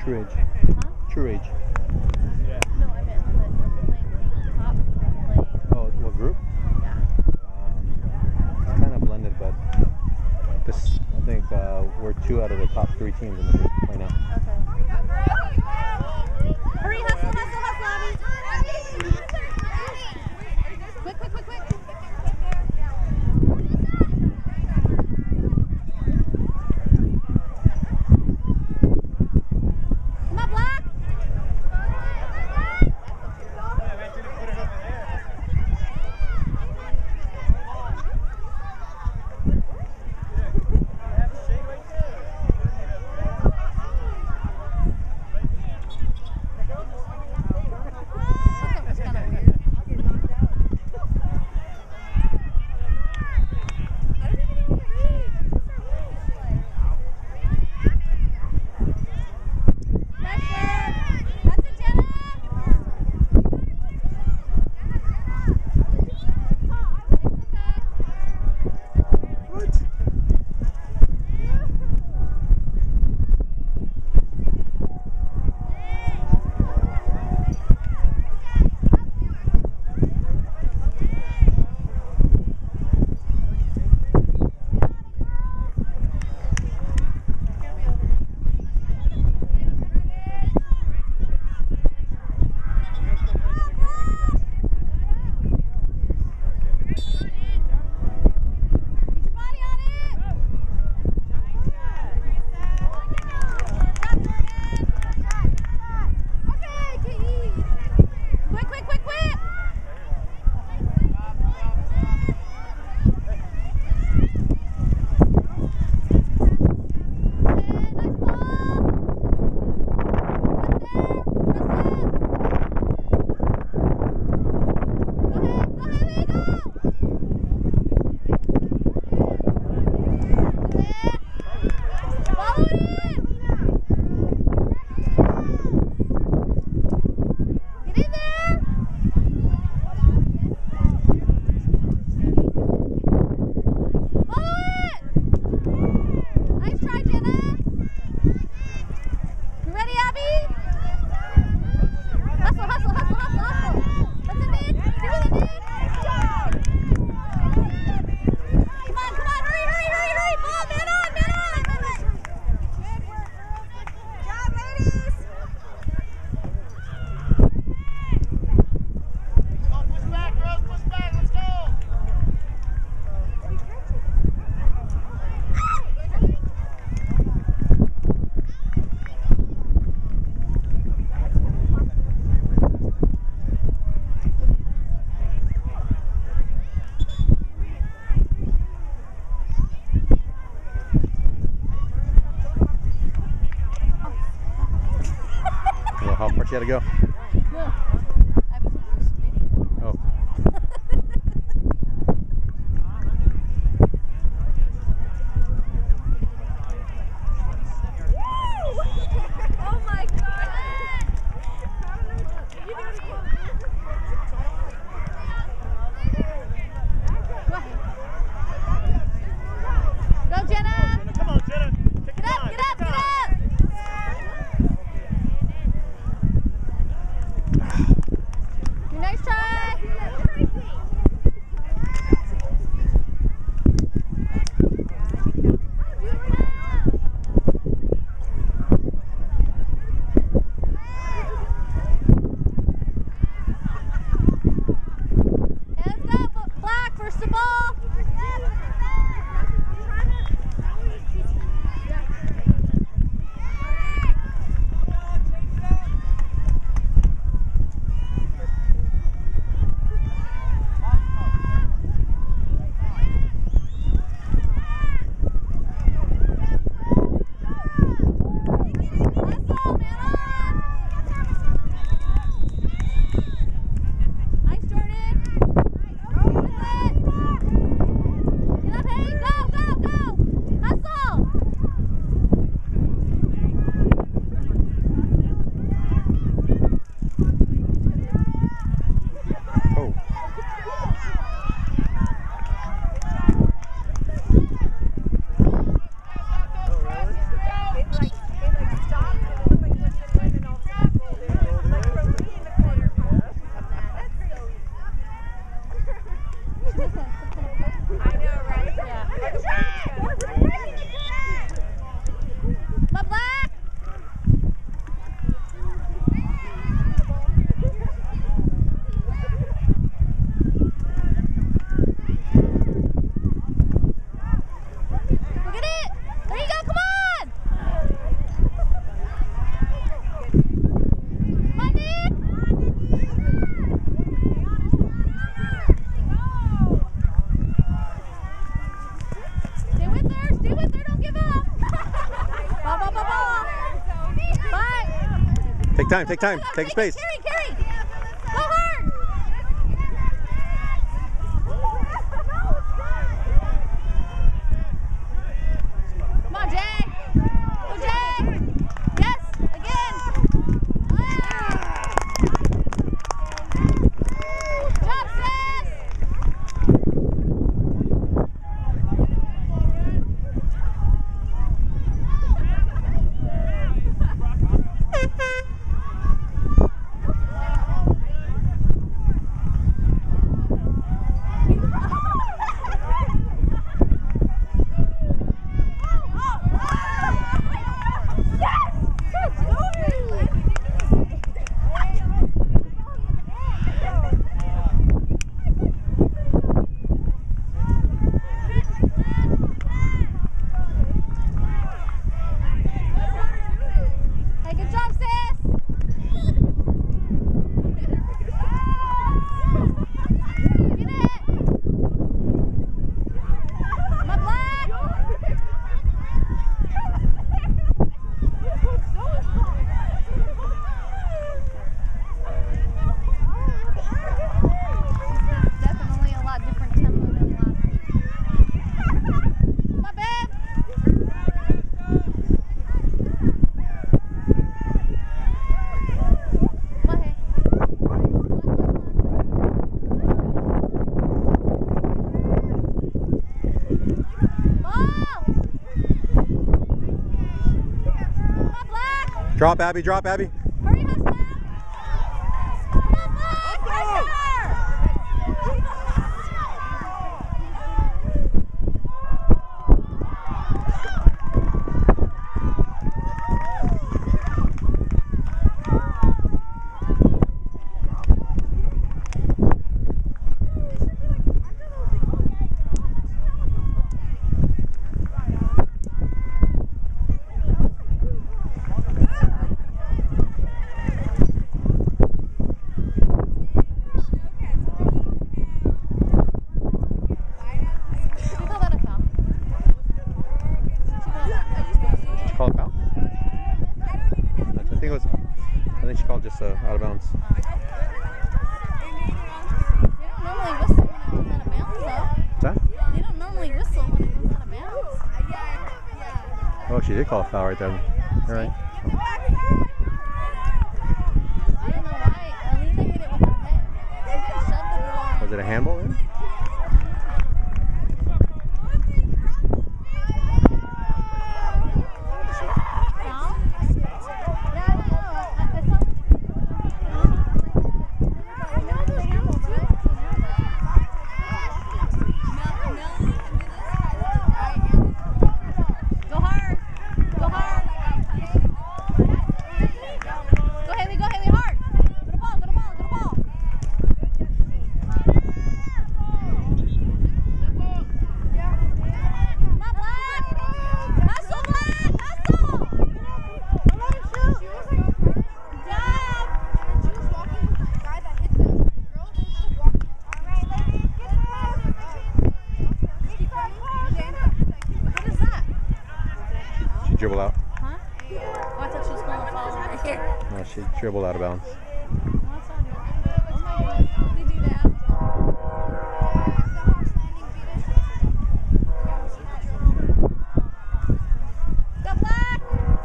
True age. Huh? True age. Yeah. No, I meant the top playing. Oh, what group? Yeah. It's kind of blended, but this, I think we're 2 out of the top 3 teams in the group right now. Okay. Hurry, hustle, hustle, hustle, Abby. Quick, quick, quick, quick. Come on, Black. You gotta go. No. I was just spinning. Oh. Oh my God. Go, Jenna. Come on, Jenna. Get up, get up, get up. Take time, take time, take space. Carry! Go hard! Come on, Jay! Go, Jay! Yes! Again! Good job, sis! Drop, Abby, drop, Abby. Hurry, hustle! Come on, Black! Pressure! I think she called just out of bounds. They don't normally whistle when it goes out of bounds. Oh, she did call a foul right there. All right. I don't know why. Alina hit it with her head. She didn't shove the ball. Was it a handball then? Dribble out. Huh? Oh, I thought she was going to fall over here. No, she dribbled out of bounds. We do that. Go Black!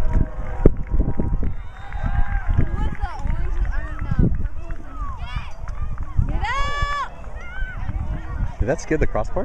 Get it out! Did that skid the crossbar?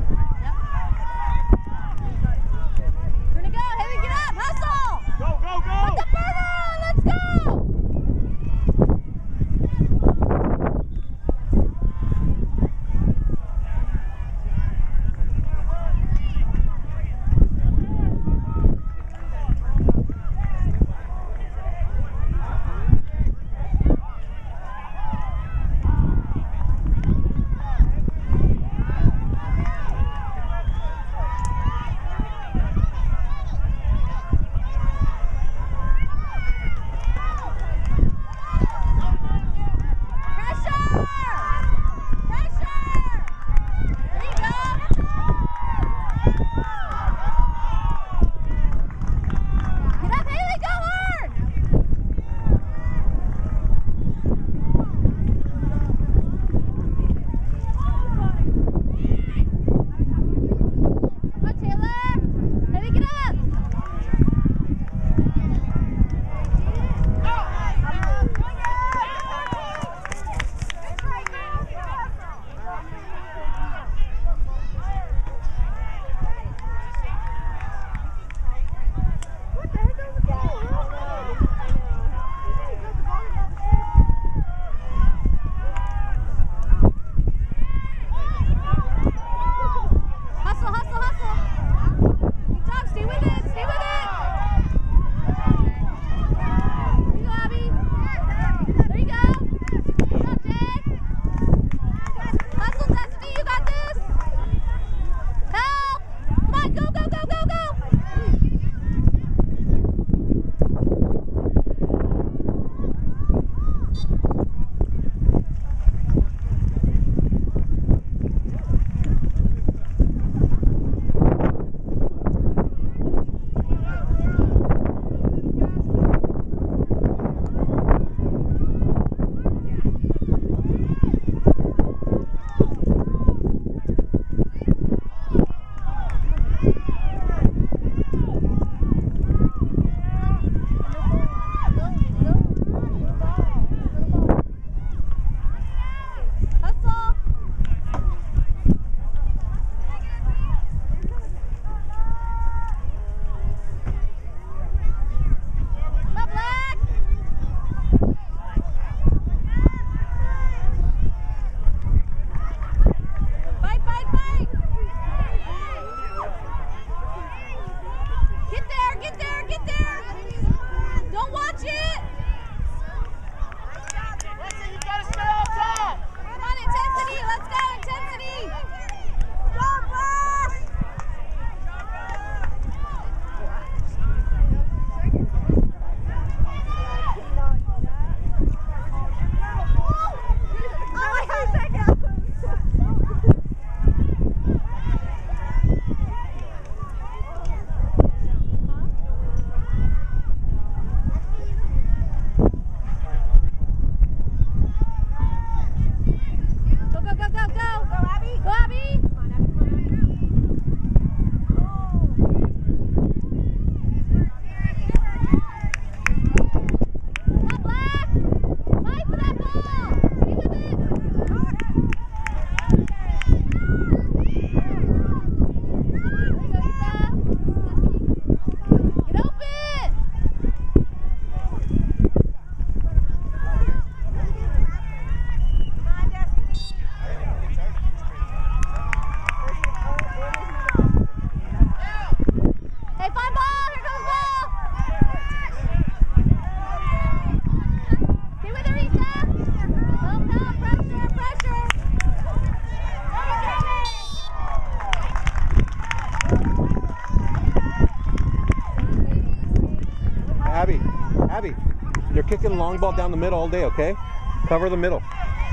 Abby, you're kicking the long ball down the middle all day, okay? Cover the middle.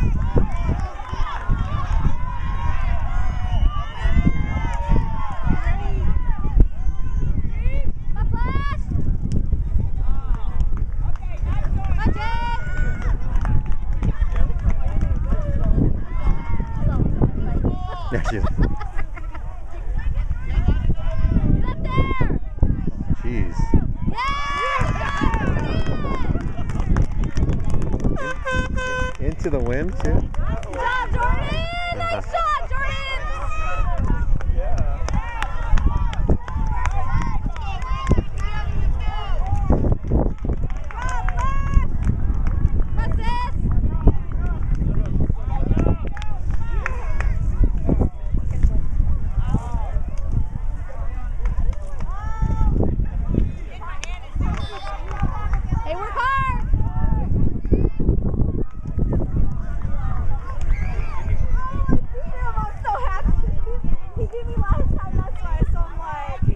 There she is. Jeez. Into the wind, too. Good job, Jordan! Nice shot, Jordan! Hey, work hard! I'm so happy. He beat me last time, that's why. So I'm like,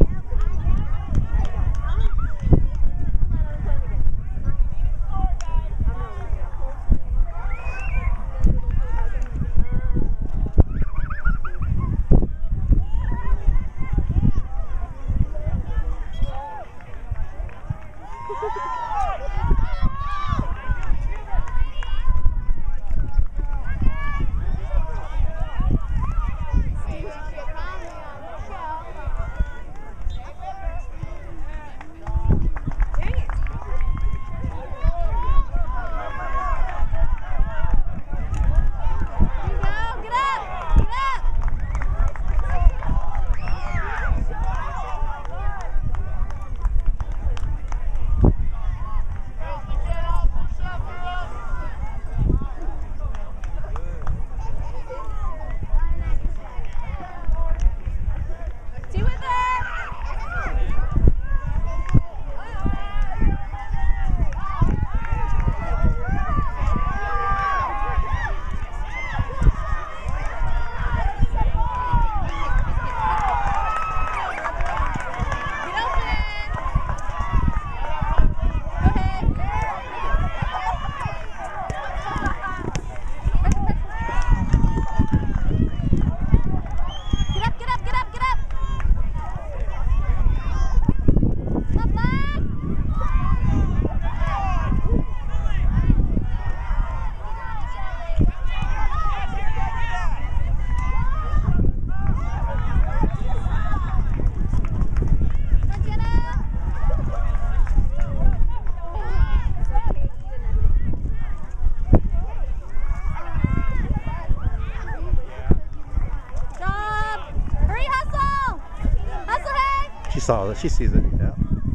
She saw it. She sees it. Yeah.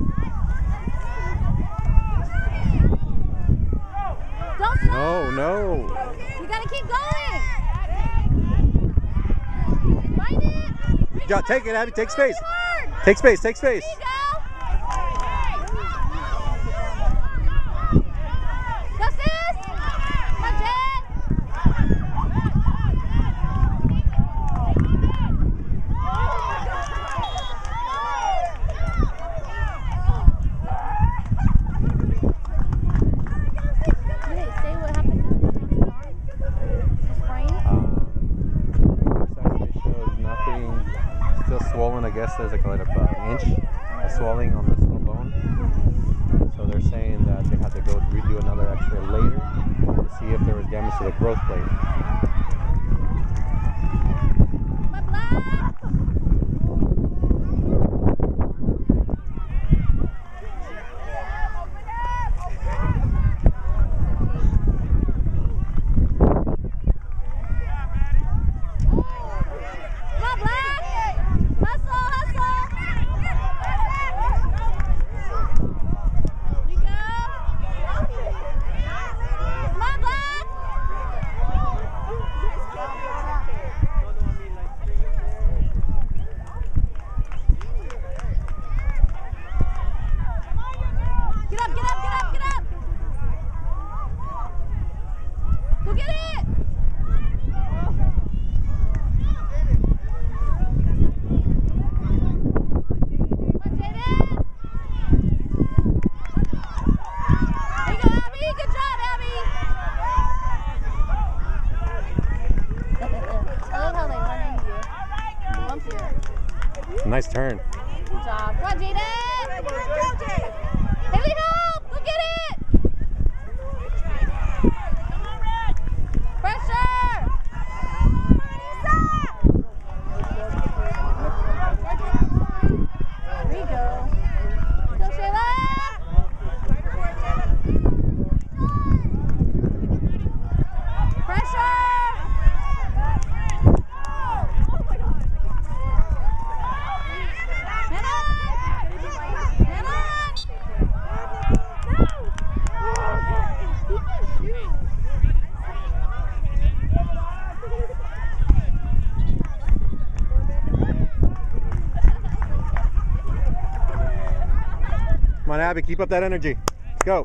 Don't stop! No. You gotta keep going! Find it! You got take it, Abby. Take space. Hard. Take space. Take space. There you go! That's it! That's it! Swollen, I guess there's like an inch of swelling on this little bone. So they're saying that they had to go redo another x-ray later to see if there was damage to the growth plate. Nice turn. Good job. Come on, Jaden. Haley, help! Go get it! Pressure! There you go. Go, Shayla! Pressure! Come on, Abby, keep up that energy. Let's go.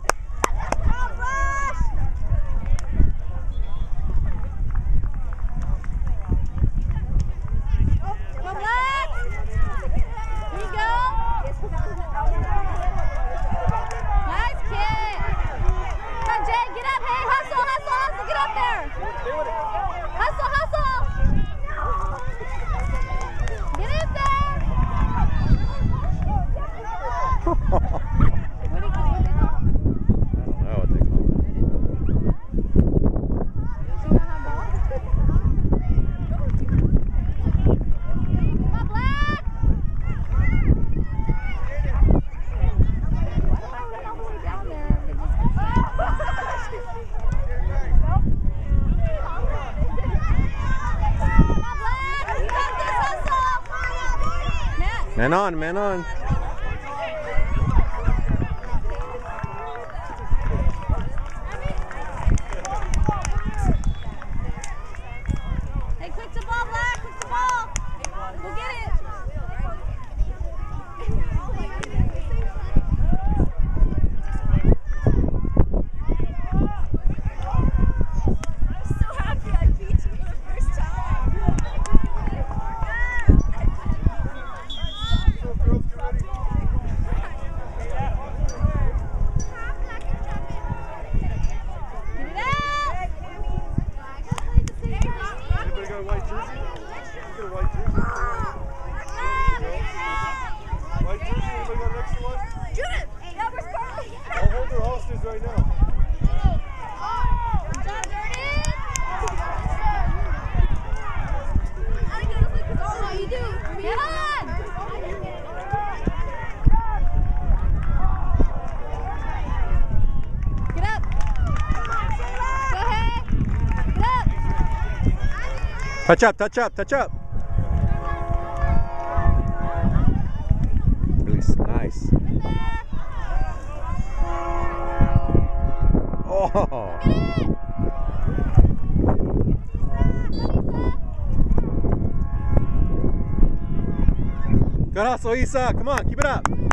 Man on, man on. Hey, quick to ball, Black, quick to ball. Go get it. I'm so happy I beat you for the first time. Right now. Touch up, touch up, touch up. Release, nice. Oh. Good hustle, Isa. Come on, keep it up.